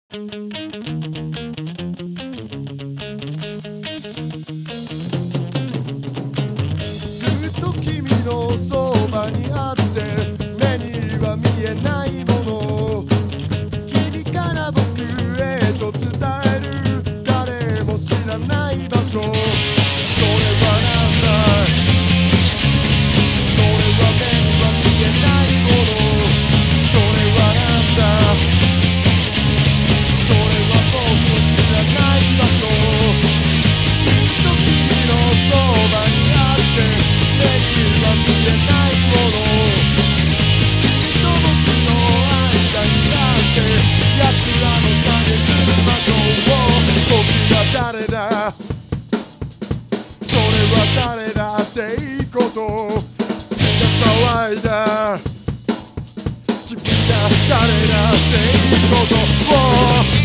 ずっと君のそばにあって目には見えないもの、君から僕へと伝える誰も知らない場所、それはなんだ、それは目には見えないもの、それはなんだ、それは僕の知らない場所、ずっと君のそばにあって目には見えないもの、君と僕の間にあって奴らの下げする場所を、僕は誰だ、それは誰だっていいこと血が騒いだ、君が誰だっていいことを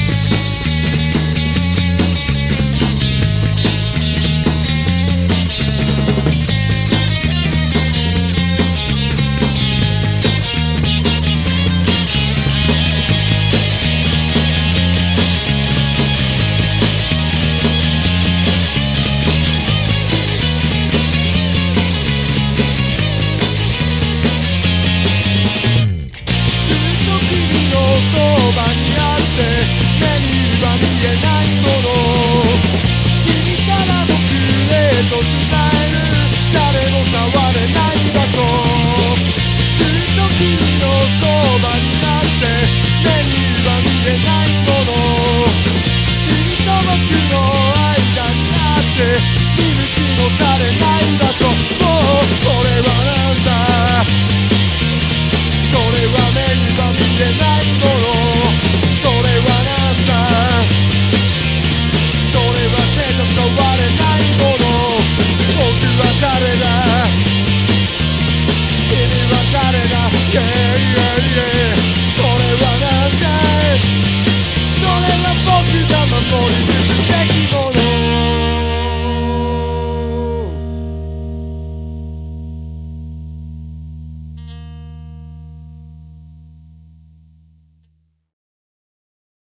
そばにあって目には見えないもの、君から僕へと伝える誰も触れない場所、ずっと君のそばにあって目には見えないもの、君と僕の間にあって見向きもされない